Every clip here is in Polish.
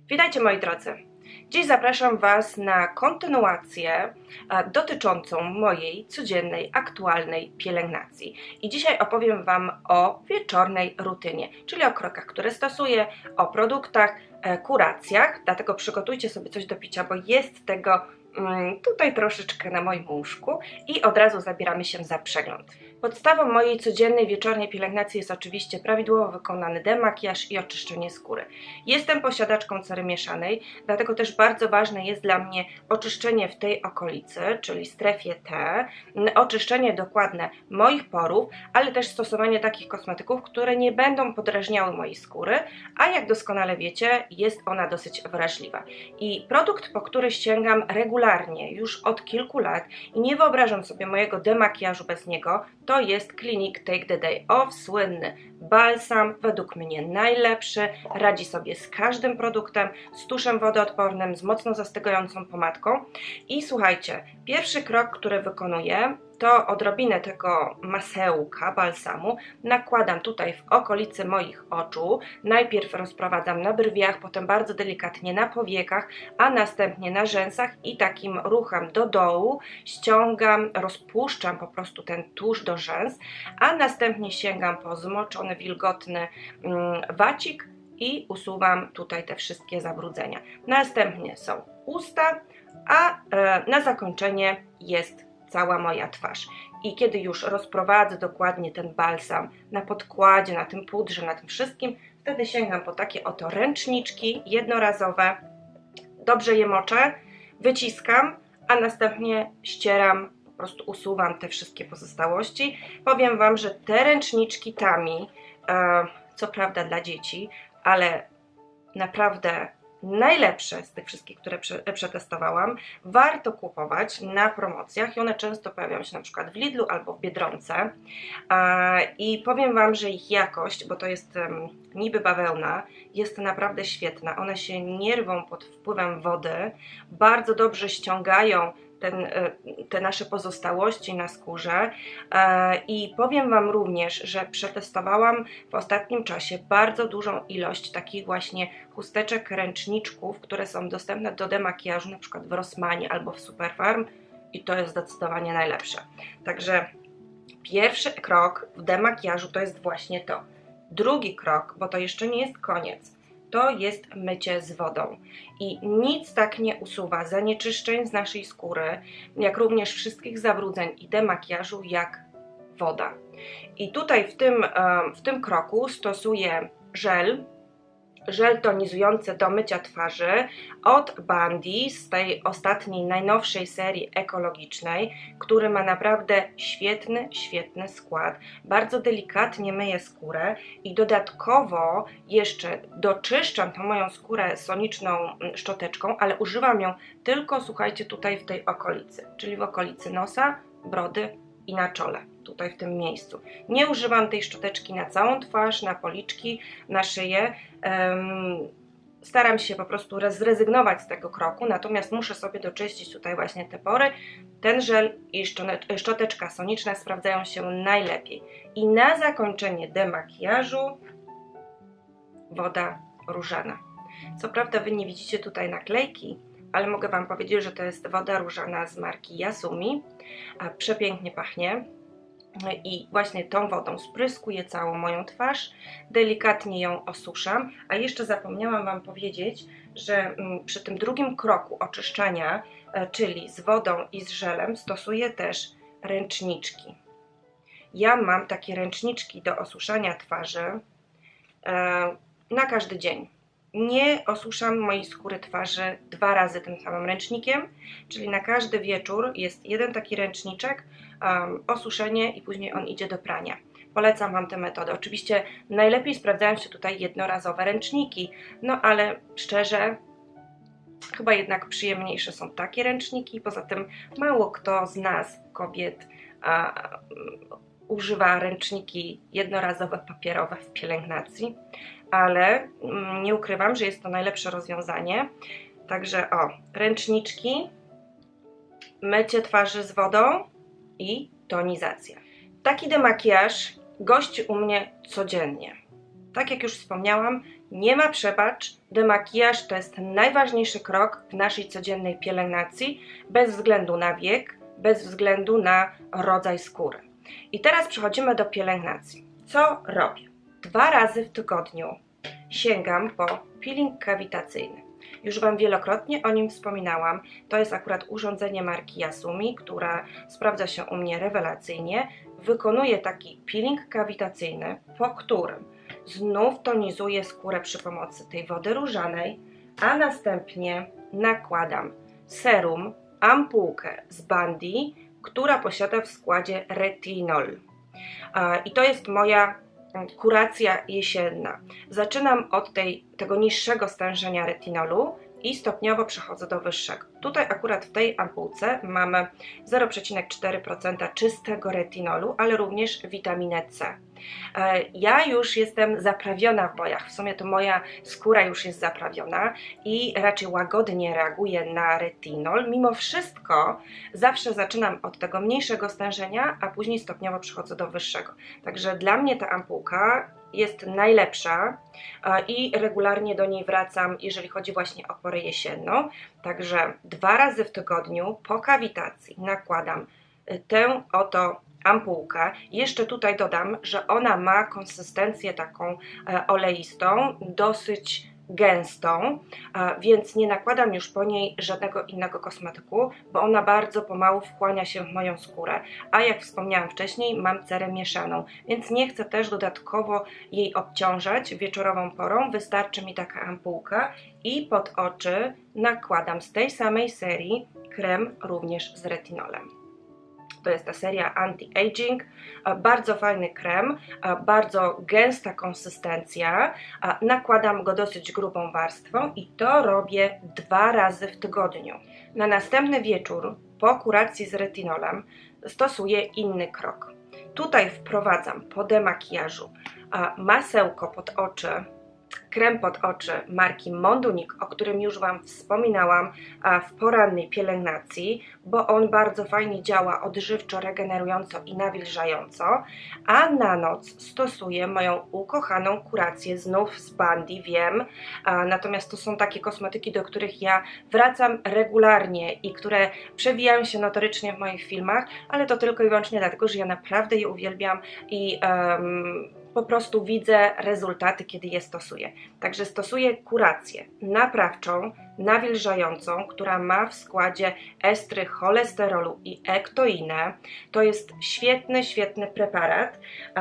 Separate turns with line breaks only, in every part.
Witajcie moi drodzy. Dziś zapraszam Was na kontynuację dotyczącą mojej codziennej, aktualnej pielęgnacji. I dzisiaj opowiem Wam o wieczornej rutynie, czyli o krokach, które stosuję, o produktach, kuracjach, dlatego przygotujcie sobie coś do picia, bo jest tego tutaj troszeczkę na moim łóżku i od razu zabieramy się za przegląd. Podstawą mojej codziennej, wieczornej pielęgnacji jest oczywiście prawidłowo wykonany demakijaż i oczyszczenie skóry. Jestem posiadaczką cery mieszanej, dlatego też bardzo ważne jest dla mnie oczyszczenie w tej okolicy, czyli strefie T, oczyszczenie dokładne moich porów, ale też stosowanie takich kosmetyków, które nie będą podrażniały mojej skóry, a jak doskonale wiecie, jest ona dosyć wrażliwa. I produkt, po który sięgam regularnie, już od kilku lat i nie wyobrażam sobie mojego demakijażu bez niego, to jest Clinique Take the Day Off, słynny balsam, według mnie najlepszy, radzi sobie z każdym produktem, z tuszem wodoodpornym, z mocno zastygającą pomadką. I słuchajcie, pierwszy krok, który wykonuję, to odrobinę tego masełka, balsamu nakładam tutaj w okolicy moich oczu. Najpierw rozprowadzam na brwiach, potem bardzo delikatnie na powiekach, a następnie na rzęsach i takim ruchem do dołu ściągam, rozpuszczam po prostu ten tusz do rzęs, a następnie sięgam po zmoczony, wilgotny wacik i usuwam tutaj te wszystkie zabrudzenia. Następnie są usta, a na zakończenie jest cała moja twarz. I kiedy już rozprowadzę dokładnie ten balsam na podkładzie, na tym pudrze, na tym wszystkim, wtedy sięgam po takie oto ręczniczki jednorazowe, dobrze je moczę, wyciskam, a następnie ścieram, po prostu usuwam te wszystkie pozostałości. Powiem Wam, że te ręczniczki Tami, co prawda dla dzieci, ale naprawdę najlepsze z tych wszystkich, które przetestowałam, warto kupować na promocjach i one często pojawiają się na przykład w Lidlu albo w Biedronce i powiem Wam, że ich jakość, bo to jest niby bawełna, jest naprawdę świetna. One się nie rwą pod wpływem wody, bardzo dobrze ściągają te nasze pozostałości na skórze i powiem Wam również, że przetestowałam w ostatnim czasie bardzo dużą ilość takich właśnie chusteczek, ręczniczków, które są dostępne do demakijażu, na przykład w Rossmanie albo w Superfarm i to jest zdecydowanie najlepsze. Także pierwszy krok w demakijażu to jest właśnie to. Drugi krok, bo to jeszcze nie jest koniec, to jest mycie z wodą i nic tak nie usuwa zanieczyszczeń z naszej skóry, jak również wszystkich zabrudzeń i demakijażu jak woda. I tutaj w tym kroku stosuję żel tonizujący do mycia twarzy od Bandy z tej ostatniej, najnowszej serii ekologicznej, który ma naprawdę świetny skład. Bardzo delikatnie myje skórę i dodatkowo jeszcze doczyszczam tą moją skórę soniczną szczoteczką, ale używam ją tylko, słuchajcie, tutaj w tej okolicy, czyli w okolicy nosa, brody i na czole, tutaj w tym miejscu. Nie używam tej szczoteczki na całą twarz, na policzki, na szyję. Staram się po prostu zrezygnować z tego kroku, natomiast muszę sobie doczyścić tutaj właśnie te pory. Ten żel i szczoteczka soniczna sprawdzają się najlepiej. I na zakończenie demakijażu woda różana. Co prawda Wy nie widzicie tutaj naklejki, ale mogę Wam powiedzieć, że to jest woda różana z marki Yasumi. Przepięknie pachnie i właśnie tą wodą spryskuję całą moją twarz, delikatnie ją osuszam, a jeszcze zapomniałam Wam powiedzieć, że przy tym drugim kroku oczyszczania, czyli z wodą i z żelem, stosuję też ręczniczki. Ja mam takie ręczniczki do osuszania twarzy na każdy dzień. Nie osuszam mojej skóry twarzy 2 razy tym samym ręcznikiem, czyli na każdy wieczór jest jeden taki ręczniczek, osuszenie i później on idzie do prania. Polecam Wam tę metodę. Oczywiście najlepiej sprawdzają się tutaj jednorazowe ręczniki, no ale szczerze, chyba jednak przyjemniejsze są takie ręczniki. Poza tym mało kto z nas, kobiet, używa ręczniki jednorazowe, papierowe w pielęgnacji, ale nie ukrywam, że jest to najlepsze rozwiązanie. Także ręczniczki, mycie twarzy z wodą i tonizacja. Taki demakijaż gości u mnie codziennie. Tak jak już wspomniałam, nie ma przebacz, demakijaż to jest najważniejszy krok w naszej codziennej pielęgnacji, bez względu na wiek, bez względu na rodzaj skóry. I teraz przechodzimy do pielęgnacji. Co robię? 2 razy w tygodniu sięgam po peeling kawitacyjny. Już Wam wielokrotnie o nim wspominałam. To jest akurat urządzenie marki Yasumi, które sprawdza się u mnie rewelacyjnie. Wykonuję taki peeling kawitacyjny, po którym znów tonizuję skórę przy pomocy tej wody różanej, a następnie nakładam serum, ampułkę z Bundy, która posiada w składzie retinol. I to jest moja kuracja jesienna. Zaczynam od tego niższego stężenia retinolu i stopniowo przechodzę do wyższego. Tutaj akurat w tej ampułce mamy 0,4% czystego retinolu, ale również witaminę C. Ja już jestem zaprawiona w bojach, w sumie to moja skóra już jest zaprawiona i raczej łagodnie reaguje na retinol. Mimo wszystko zawsze zaczynam od tego mniejszego stężenia, a później stopniowo przechodzę do wyższego. Także dla mnie ta ampułka jest najlepsza i regularnie do niej wracam, jeżeli chodzi właśnie o porę jesienną. Także 2 razy w tygodniu po kawitacji nakładam tę oto ampułkę. Jeszcze tutaj dodam, że ona ma konsystencję taką oleistą, dosyć gęstą, więc nie nakładam już po niej żadnego innego kosmetyku, bo ona bardzo pomału wchłania się w moją skórę, a jak wspomniałam wcześniej, mam cerę mieszaną, więc nie chcę też dodatkowo jej obciążać wieczorową porą. Wystarczy mi taka ampułka i pod oczy nakładam z tej samej serii krem również z retinolem. To jest ta seria Anti-Aging, bardzo fajny krem, bardzo gęsta konsystencja, nakładam go dosyć grubą warstwą i to robię 2 razy w tygodniu. Na następny wieczór po kuracji z retinolem stosuję inny krok. Tutaj wprowadzam po demakijażu masełko pod oczy, krem pod oczy marki Mondunik, o którym już Wam wspominałam w porannej pielęgnacji, bo on bardzo fajnie działa odżywczo, regenerująco i nawilżająco, a na noc stosuję moją ukochaną kurację znów z Bundy, wiem, natomiast to są takie kosmetyki, do których ja wracam regularnie i które przewijają się notorycznie w moich filmach, ale to tylko i wyłącznie dlatego, że ja naprawdę je uwielbiam i po prostu widzę rezultaty, kiedy je stosuję. Także stosuję kurację naprawczą, nawilżającą, która ma w składzie estry cholesterolu i ektoinę. To jest świetny preparat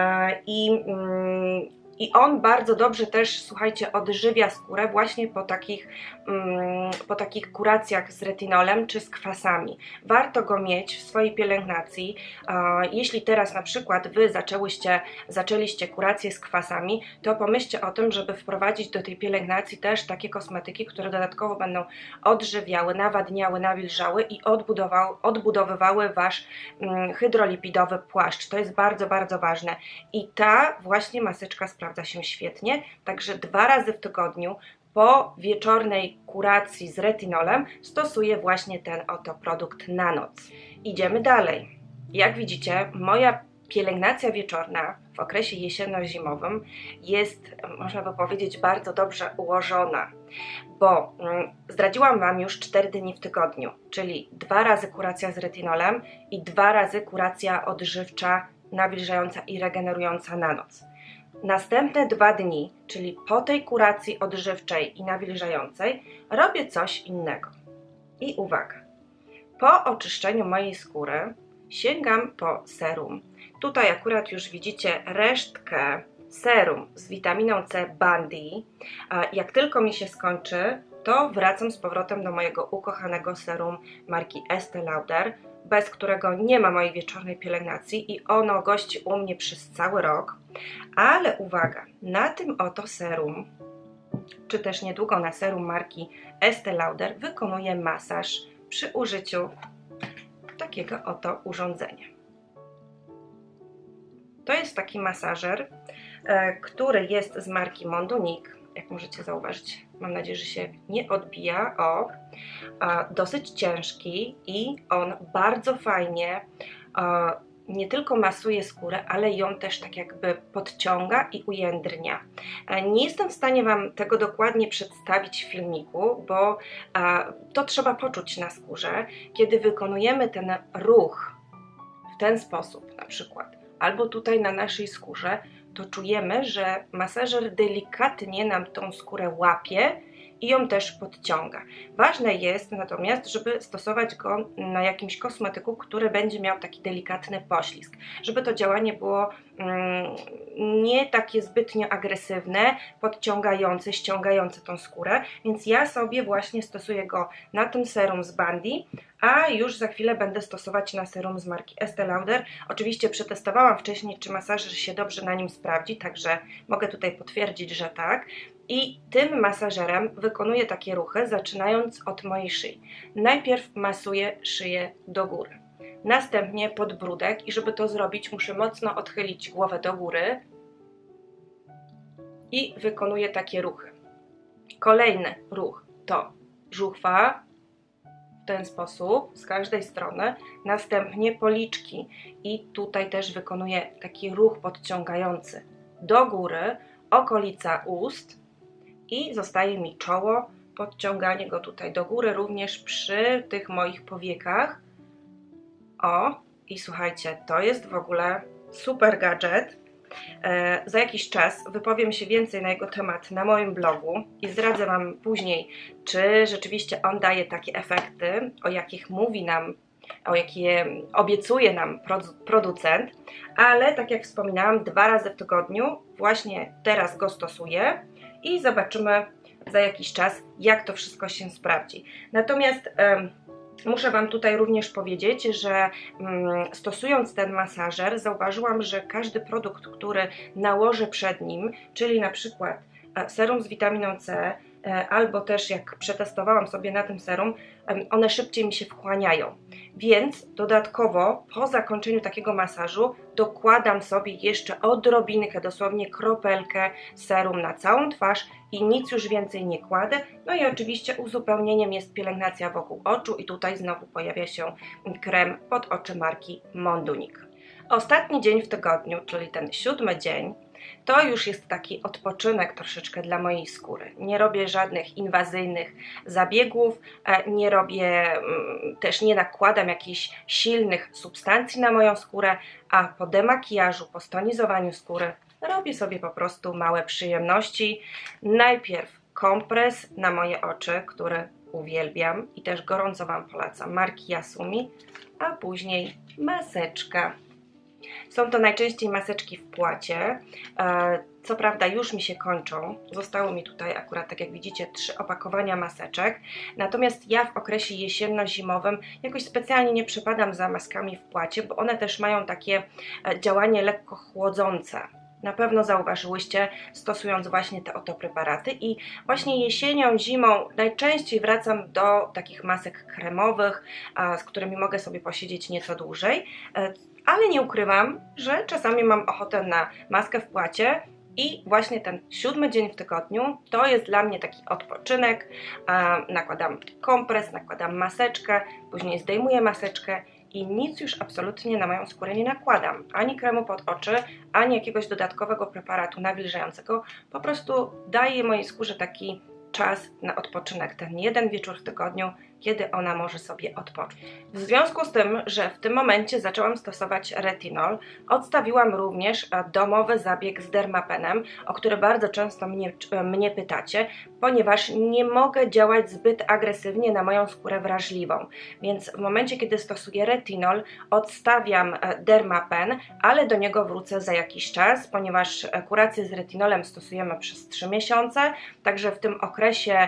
i on bardzo dobrze też, słuchajcie, odżywia skórę właśnie po takich kuracjach z retinolem czy z kwasami. Warto go mieć w swojej pielęgnacji. Jeśli teraz na przykład Wy zaczęliście kurację z kwasami, to pomyślcie o tym, żeby wprowadzić do tej pielęgnacji też takie kosmetyki, które dodatkowo będą odżywiały, nawadniały, nawilżały i odbudowywały Wasz hydrolipidowy płaszcz. To jest bardzo ważne. I ta właśnie maseczka sprawdza się świetnie, także 2 razy w tygodniu po wieczornej kuracji z retinolem stosuję właśnie ten oto produkt na noc. Idziemy dalej. Jak widzicie, moja pielęgnacja wieczorna w okresie jesienno-zimowym jest, można by powiedzieć, bardzo dobrze ułożona, bo zdradziłam Wam już 4 dni w tygodniu, czyli 2 razy kuracja z retinolem i 2 razy kuracja odżywcza, nawilżająca i regenerująca na noc. Następne 2 dni, czyli po tej kuracji odżywczej i nawilżającej, robię coś innego. I uwaga, po oczyszczeniu mojej skóry sięgam po serum. Tutaj akurat już widzicie resztkę serum z witaminą C Bundy. Jak tylko mi się skończy, to wracam z powrotem do mojego ukochanego serum marki Estée Lauder, bez którego nie ma mojej wieczornej pielęgnacji i ono gości u mnie przez cały rok. Ale uwaga, na tym oto serum, czy też niedługo na serum marki Estée Lauder wykonuję masaż przy użyciu takiego oto urządzenia. To jest taki masażer, który jest z marki Mondunik. Jak możecie zauważyć, mam nadzieję, że się nie odbija. Dosyć ciężki i on bardzo fajnie nie tylko masuje skórę, ale ją też tak jakby podciąga i ujędrnia. Nie jestem w stanie Wam tego dokładnie przedstawić w filmiku, bo to trzeba poczuć na skórze, kiedy wykonujemy ten ruch w ten sposób na przykład, albo tutaj na naszej skórze, to czujemy, że masażer delikatnie nam tą skórę łapie i ją też podciąga. Ważne jest natomiast, żeby stosować go na jakimś kosmetyku, który będzie miał taki delikatny poślizg, żeby to działanie było nie takie zbytnio agresywne, podciągające, ściągające tą skórę, więc ja sobie właśnie stosuję go na tym serum z Bandy, a już za chwilę będę stosować na serum z marki Estée Lauder. Oczywiście przetestowałam wcześniej, czy masażer się dobrze na nim sprawdzi, także mogę tutaj potwierdzić, że tak. I tym masażerem wykonuję takie ruchy, zaczynając od mojej szyi. Najpierw masuję szyję do góry, następnie podbródek i żeby to zrobić, muszę mocno odchylić głowę do góry i wykonuję takie ruchy. Kolejny ruch to żuchwa, w ten sposób, z każdej strony, następnie policzki i tutaj też wykonuję taki ruch podciągający do góry, okolica ust i zostaje mi czoło, podciąganie go tutaj do góry, również przy tych moich powiekach. O, i słuchajcie, to jest w ogóle super gadżet. Za jakiś czas wypowiem się więcej na jego temat na moim blogu i zdradzę Wam później, czy rzeczywiście on daje takie efekty, o jakich mówi nam, o jakie obiecuje nam producent, ale tak jak wspominałam, 2 razy w tygodniu, właśnie teraz go stosuję i zobaczymy za jakiś czas, jak to wszystko się sprawdzi. Natomiast muszę Wam tutaj również powiedzieć, że stosując ten masażer zauważyłam, że każdy produkt, który nałożę przed nim, czyli na przykład serum z witaminą C, albo też jak przetestowałam sobie na tym serum, one szybciej mi się wchłaniają. Więc dodatkowo po zakończeniu takiego masażu dokładam sobie jeszcze odrobinkę, dosłownie kropelkę serum na całą twarz i nic już więcej nie kładę. No i oczywiście uzupełnieniem jest pielęgnacja wokół oczu i tutaj znowu pojawia się krem pod oczy marki Mondunik. Ostatni dzień w tygodniu, czyli ten 7. dzień, to już jest taki odpoczynek troszeczkę dla mojej skóry. Nie robię żadnych inwazyjnych zabiegów, też nie nakładam jakichś silnych substancji na moją skórę, a po demakijażu, po stonizowaniu skóry robię sobie po prostu małe przyjemności. Najpierw kompres na moje oczy, który uwielbiam i też gorąco Wam polecam, marki Yasumi, a później maseczka. Są to najczęściej maseczki w płacie, co prawda już mi się kończą, zostało mi tutaj akurat, tak jak widzicie, 3 opakowania maseczek, natomiast ja w okresie jesienno-zimowym jakoś specjalnie nie przypadam za maskami w płacie, bo one też mają takie działanie lekko chłodzące. Na pewno zauważyłyście, stosując właśnie te oto preparaty i właśnie jesienią, zimą najczęściej wracam do takich masek kremowych, z którymi mogę sobie posiedzieć nieco dłużej, ale nie ukrywam, że czasami mam ochotę na maskę w płacie i właśnie ten 7. dzień w tygodniu to jest dla mnie taki odpoczynek. Nakładam kompres, nakładam maseczkę, później zdejmuję maseczkę i nic już absolutnie na moją skórę nie nakładam. Ani kremu pod oczy, ani jakiegoś dodatkowego preparatu nawilżającego. Po prostu daję mojej skórze taki czas na odpoczynek, ten 1 wieczór w tygodniu, kiedy ona może sobie odpocząć. W związku z tym, że w tym momencie zaczęłam stosować retinol, odstawiłam również domowy zabieg z dermapenem, o który bardzo często mnie pytacie, ponieważ nie mogę działać zbyt agresywnie na moją skórę wrażliwą. Więc w momencie, kiedy stosuję retinol, odstawiam dermapen, ale do niego wrócę za jakiś czas, ponieważ kurację z retinolem stosujemy przez 3 miesiące, także w tym okresie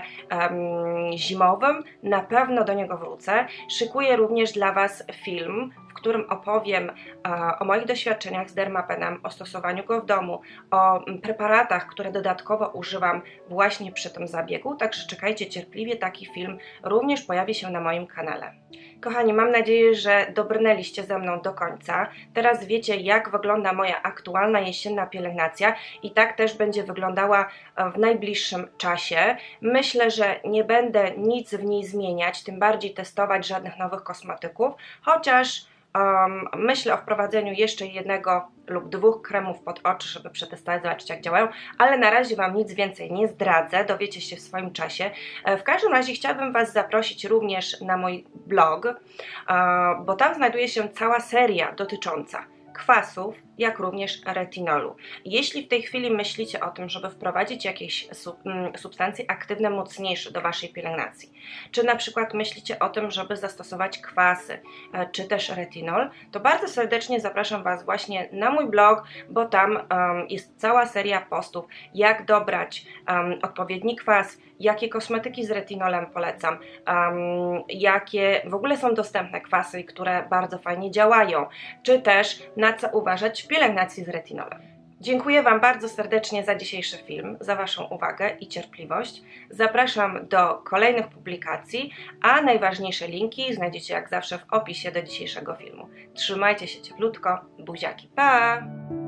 zimowym na pewno do niego wrócę. Szykuję również dla Was film, w którym opowiem o moich doświadczeniach z dermapenem, o stosowaniu go w domu, o preparatach, które dodatkowo używam właśnie przy tym zabiegu, także czekajcie cierpliwie, taki film również pojawi się na moim kanale. Kochani, mam nadzieję, że dobrnęliście ze mną do końca. Teraz wiecie, jak wygląda moja aktualna jesienna pielęgnacja i tak też będzie wyglądała w najbliższym czasie. Myślę, że nie będę nic w niej zmieniać, tym bardziej testować żadnych nowych kosmetyków, chociaż Myślę o wprowadzeniu jeszcze jednego lub dwóch kremów pod oczy, żeby przetestować, zobaczyć jak działają, ale na razie Wam nic więcej nie zdradzę, dowiecie się w swoim czasie. W każdym razie chciałabym Was zaprosić również na mój blog, bo tam znajduje się cała seria dotycząca kwasów, jak również retinolu. Jeśli w tej chwili myślicie o tym, żeby wprowadzić jakieś substancje aktywne mocniejsze do Waszej pielęgnacji, czy na przykład myślicie o tym, żeby zastosować kwasy, czy też retinol, to bardzo serdecznie zapraszam Was właśnie na mój blog, bo tam jest cała seria postów, jak dobrać odpowiedni kwas, jakie kosmetyki z retinolem polecam, jakie w ogóle są dostępne kwasy, które bardzo fajnie działają, czy też na co uważać w pielęgnacji z retinolem. Dziękuję Wam bardzo serdecznie za dzisiejszy film, za Waszą uwagę i cierpliwość. Zapraszam do kolejnych publikacji, a najważniejsze linki znajdziecie jak zawsze w opisie do dzisiejszego filmu. Trzymajcie się cieplutko, buziaki, pa!